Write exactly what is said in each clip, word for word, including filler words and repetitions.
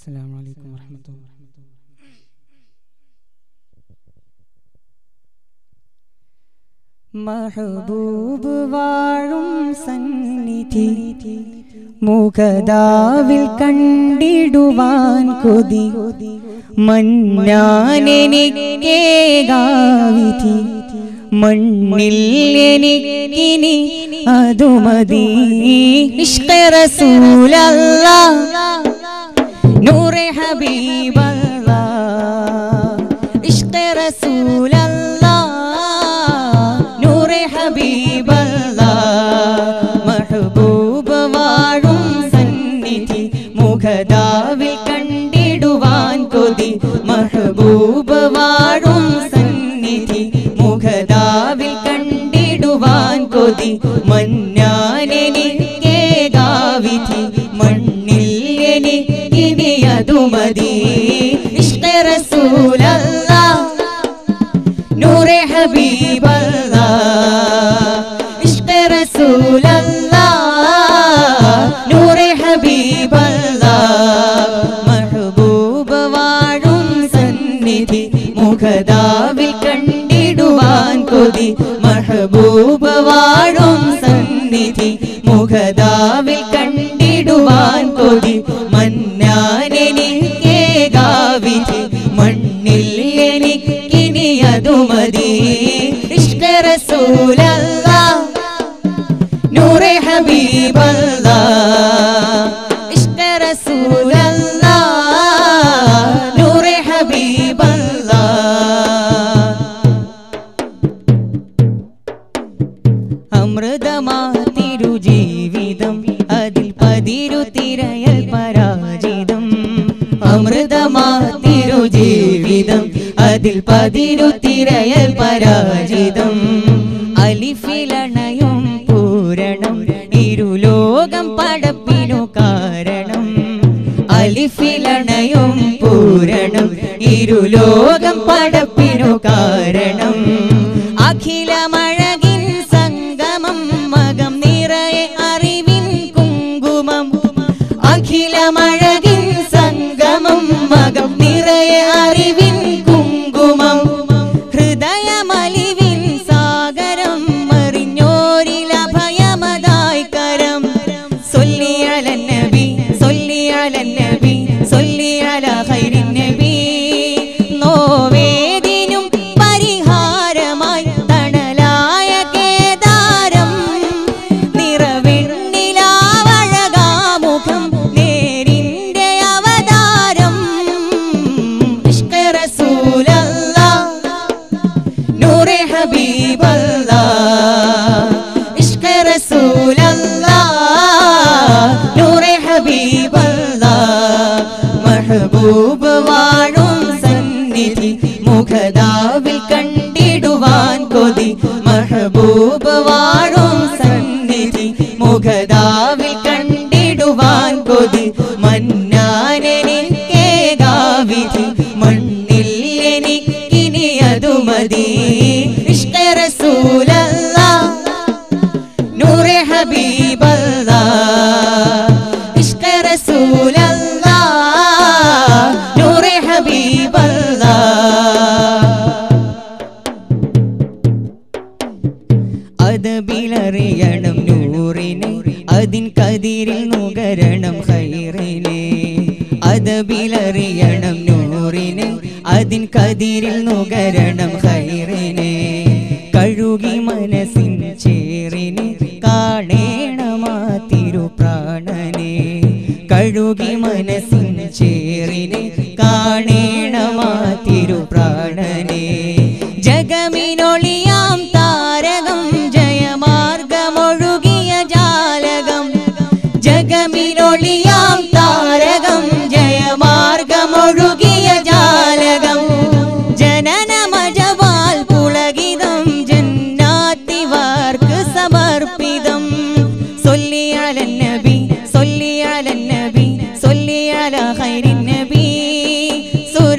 السلام عليكم ورحمة الله. മഹബൂബ് വാഴും സന്നിധി മുഖദാവിൽ കണ്ടിടുവാൻ കൊതി മന്നാനെനിക്കേകാവിധി മണ്ണിൽ എനിക്കിനി അതുമതി ഇഷ്ഖെ റസൂലല്ലാഹ് നൂറെ ഹബീബല്ലാഹ് ഇഷ്ഖെ റസൂലല്ലാഹ് നൂറെ ഹബീബല്ലാഹ് മഹബൂബ് വാഴും സന്നിധി മുഖദാവിൽ കണ്ടിടുവാൻ കൊതി മഹബൂബ് വാഴും സന്നിധി മുഖദാവിൽ കണ്ടിടുവാൻ കൊതി മന്നാനെനിക്കേകാവിധി മണ്ണിൽ എനിക്കിനി അതുമതി ഇഷ്ഖെ റസൂലല്ലാഹ് നൂറെ ഹബീബല്ലാഹ് ഇഷ്ഖെ റസൂലല്ലാഹ് നൂറെ ഹബീബല്ലാഹ് മഹബൂബ് വാഴും സന്നിധി മുഖദാവിൽ കണ്ടിടുവാൻ കൊതി മഹബൂബ് വാഴും സന്നിധി മുഖദാവിൽ കണ്ടിടുവാൻ കൊതി മന്നാനെനിക്കേകാവിധി മണ്ണിൽ എനിക്കിനി അതുമതി ഇഷ്ഖെ റസൂലല്ലാഹ് നൂറെ ഹബീബല്ലാഹ് ഇഷ്ഖെ റസൂലല്ലാഹ് നൂറെ ഹബീബല്ലാഹ് അമൃതമാ തിരുജീവിതം അതിൽ പതിരു തിരയൽ പരാജിതം അമൃതമാ തിരുജീവിതം അതിൽ പതിരു തിരയൽ പരാജിതം അലിഫിലണയും പൂരണം ഇരുലോകം പടപ്പിനു കാരണം അലിഫിലണയും പൂരണം ഇരുലോകം പടപ്പിനു കാരണം അഖിലമഴകിൻ സംഗമം മകം നിറയെ അറിവിൻ കുങ്കുമം അഖിലമഴകിൻ സംഗമം മകം നിറയെ അറിവിൻ കുങ്കുമം ഹൃദയമലിവിൻ സാഗരം മറിഞ്ഞോരിലഭയമതായി കരം സൊല്ലി അലൻ നബി സൊല്ലി അലൻ നബി സൊല്ലി അലാ ഖൈരിൻ നബി നോവേദിനും പരിഹാരമായി തണലായ കേദാരം നിറവെണ്ണിലാവഴകാമുഖം നേരിന്റെ അവതാരം ഇഷ്ഖെ റസൂലല്ലാഹ് നൂറെ ഹബീബല്ലാഹ് ഇഷ്ഖെ റസൂലല്ലാഹ് നൂറെ ഹബീബല്ലാഹ് മഹബൂബ് വാഴും സന്നിധി മുഖദാവിൽ കണ്ടിടുവാൻ കൊതി മഹബൂബ് വാഴും സന്നിധി മുഖദാവിൽ കണ്ടിടുവാൻ കൊതി മന്നാനെനിക്കേകാവിധി മണ്ണിൽ എനിക്കിനി അതുമതി ഇഷ്ഖെ റസൂലല്ലാഹ് നൂറെ ഹബീബല്ലാഹ് ഇഷ്ഖെ റസൂലല്ലാഹ് നൂറെ ഹബീബല്ലാഹ് അദബിലറിയണം നൂറിനെ അതിൻ കതിരിൽ നുകരണം ഖൈറിനെ അദബിലറിയണം നൂറിനെ അതിൻ കതിരിൽ നുകരണം ഖൈറിനെ കഴുകി മനസ്സിൻ ചേറിനെ കാണേണമാ തിരുപ്രാണനെ കഴുകി മനസ്സിൻ ചേറിനെ കാണേണമാ തിരുപ്രാണനെ ജഗമിനൊളിയാം താരകം ജയമാർഗമൊഴുകിയ ജാലകം ജഗമിനൊളിയാം താരകം ജയമാർഗമൊഴുകിയ ജാലകം ജനനമജവാൽ പുളകിതം ജന്നാത്തിവാർക്ക് സമർപ്പിതം സൊല്ലി അലൻ നബി സൊല്ലി അലൻ നബി സൊല്ലി അലാ ഖൈരിൻ നബി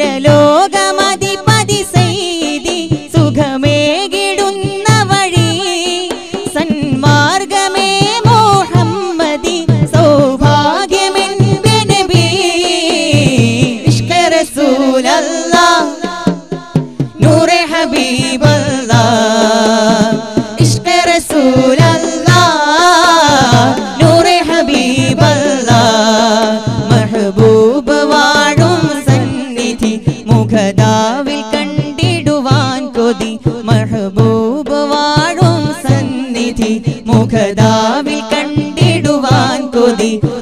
ഖദാവിൽ കണ്ടിടുവാൻ കൊതി